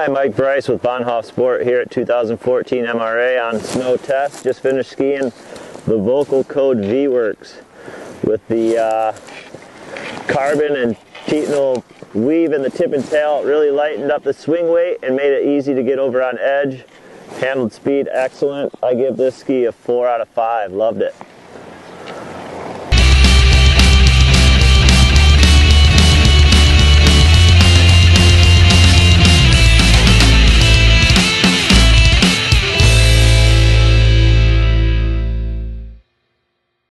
Hi, Mike Bryce with Bahnhof Sport here at 2014 MRA on snow test. Just finished skiing the Volkl Code Vwerks with the carbon and titanal weave in the tip and tail. It really lightened up the swing weight and made it easy to get over on edge. Handled speed excellent. I give this ski a 4 out of 5. Loved it.